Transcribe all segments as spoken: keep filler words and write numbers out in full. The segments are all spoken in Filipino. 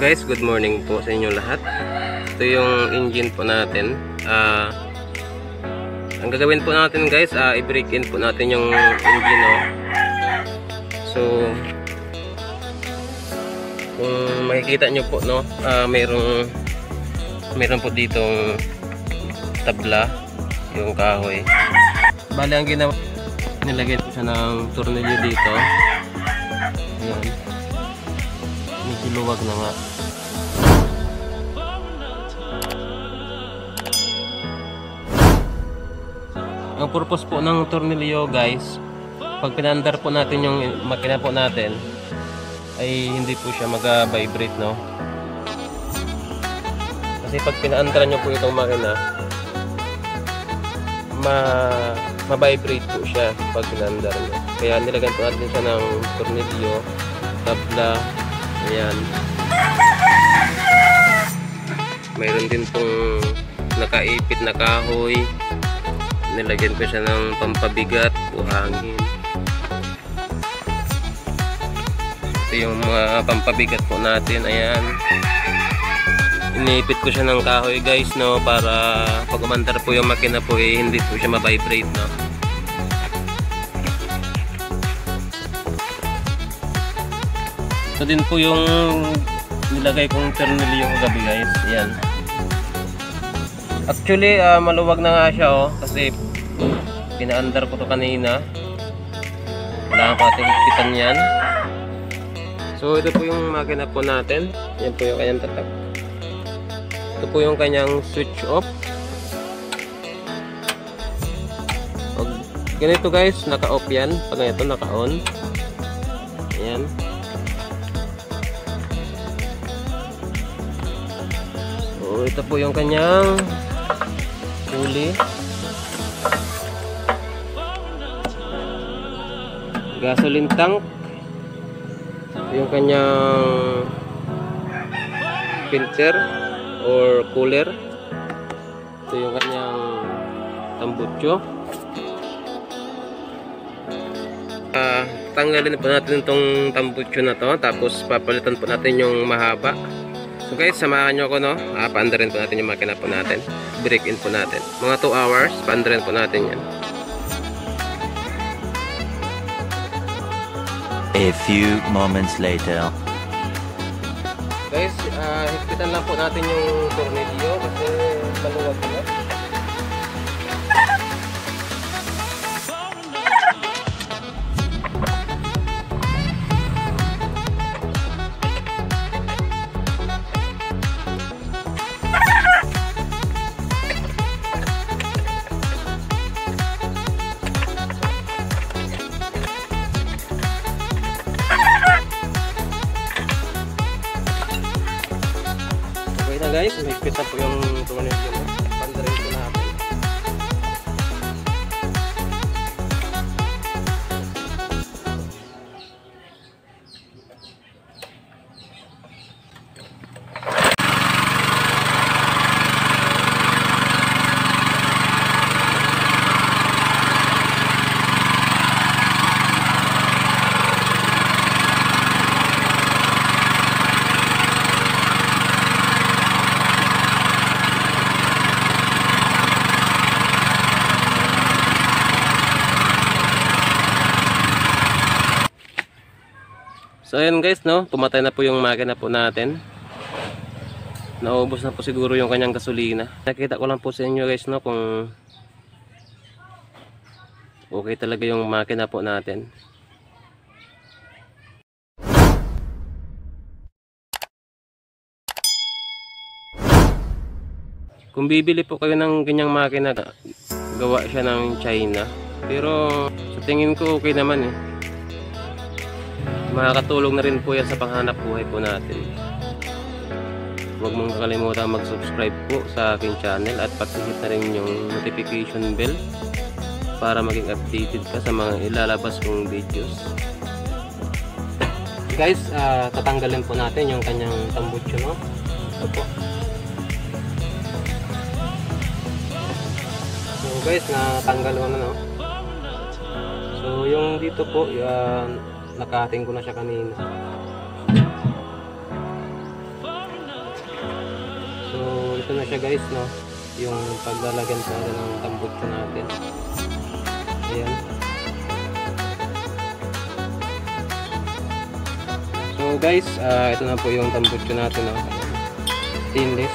guys, good morning po sa inyo lahat. Ito yung engine po natin. Uh, ang gagawin po natin guys, uh, i-break in po natin yung engine. Oh. So, kung makikita nyo po, no, uh, mayroong mayroon po ditong tabla, yung kahoy. Bali ang ginawa, nilagyan ko siya ng tornilyo dito. Ayan. Medyo luwag na nga. Ang purpose po ng tornilyo guys, pag pinandar po natin yung makina po natin, ay hindi po siya mag-vibrate, no? Kasi pag pinaandar nyo po itong makina, ma ma-vibrate po siya pag pinandar nyo. Kaya nilagyan po natin siya ng tornilyo, tabla. Ayan. Mayroon din pong nakaipit na kahoy. Nilagyan ko siya ng pampabigat, buhangin. Ito yung mga pampabigat po natin. Ayan. Iniipit ko siya ng kahoy guys, no, para pag umandar po yung makina po eh, hindi po siya ma-vibrate, no. Ito din po yung nilagay kong tornilyo kagabi guys. Ayan. Actually uh, maluwag na nga siya, oh, kasi pinaandar ko to kanina. Wala pa ating hipitan yan. So ito po yung makina po natin. Yan po yung kanyang tatak. Ito po yung kanyang switch off. Pag ganito guys, naka-off yan. Pag ganito, naka-on. Ayan. So ito po yung kanyang pulley. Gasoline tank. Yung kanyang filter or cooler. Ito yung kanyang tambutso. Uh, tanggalin po natin itong tambutso na to, tapos papalitan po natin yung mahaba. So guys, samahan nyo ako, no? Ah, paandarin po natin yung makina po natin. Break in po natin. Mga two hours, paandarin po natin yan. A few moments later. Guys, uh, higpitan lang po natin yung tornilyo kasi maluwag na. Guys, higpit na po yung tornilyo, no? Pandarin po natin. So ayan guys, no, pumatay na po yung makina po natin. Naubos na po siguro yung kanyang gasolina. Nakita ko lang po sa inyo guys, no, kung okay talaga yung makina po natin. Kung bibili po kayo ng ganyang makina, gawa siya ng China. Pero sa tingin ko okay naman eh. Makakatulong na rin po yan sa panghanap buhay po natin. Huwag mong kakalimutan mag-subscribe po sa aking channel at pag-hit na rin yung notification bell para maging updated ka sa mga ilalabas kong videos. Guys, uh, tatanggalin po natin yung kanyang tambutso, no? Ito po. So guys, natanggal ko na, no? So yung dito po, yan, nakating ko na siya kanina. ito na siya guys, no, yung paglalagyan sa ng tambutso natin. Ayan. So guys, uh, ito na po yung tambutso natin, no? Stainless.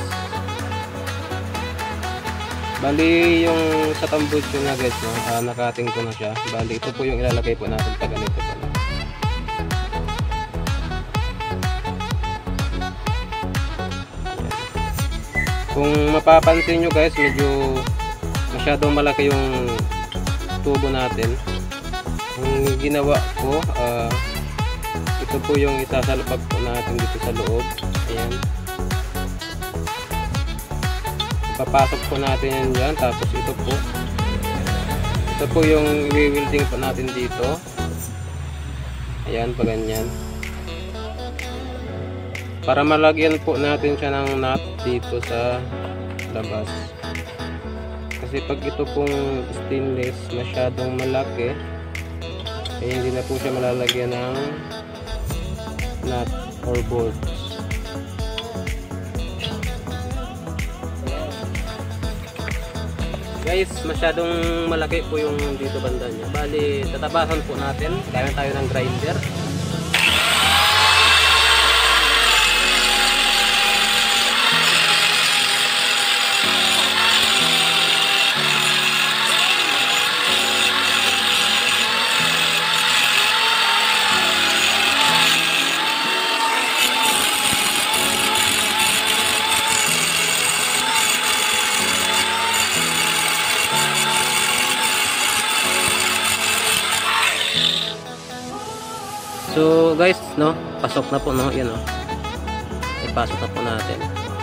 Bali yung sa tambutso na guys, no, uh, nakating ko na siya. Bali ito po yung ilalagay po natin pag ganito po. Kung mapapansin nyo guys, medyo masyadong malaki yung tubo natin. Ang ginawa ko, uh, ito po yung isasalpag po natin dito sa loob. Ayan. Papasok po natin yan dyan. Tapos ito po. Ito po yung i-welding po natin dito. Ayan, pa ganyan. Para malagyan po natin siya ng nut dito sa labas. Kasi pag ito pong stainless masyadong malaki, eh hindi na po siya malalagyan ng nut or bolts. Guys, masyadong malaki po yung dito banda niya. Bali, tatabasan po natin. Gamit tayo ng grinder. So guys, no, pasok na po, no, yan, no. Ipasok na po natin.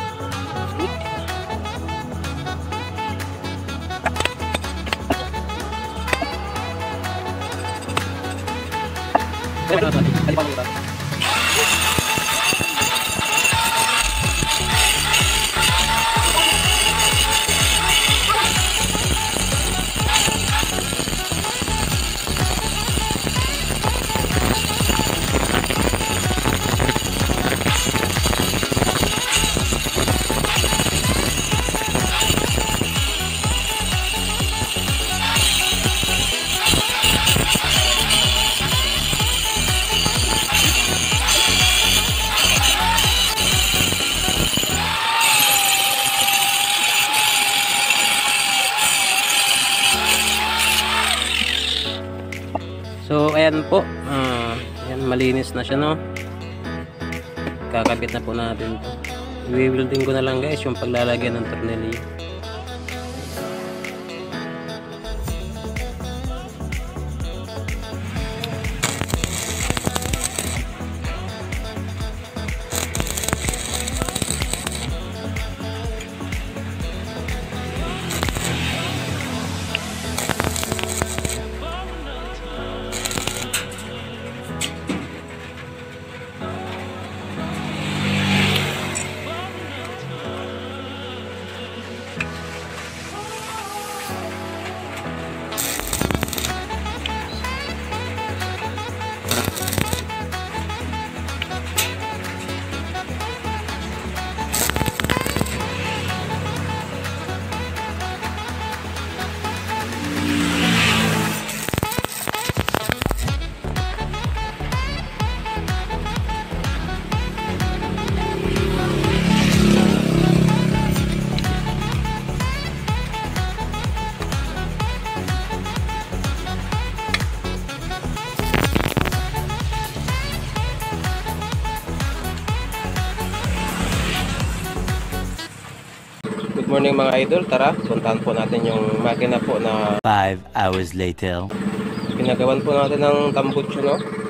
So ayan po, uh, ayan, malinis na siya, no. Kakabit na po natin to. I-welding ko na lang guys yung paglalagyan ng tornilyo. Good morning mga idol, tara puntahan po natin yung makina po na Five hours later. pinagawan po natin ng tambutso, no.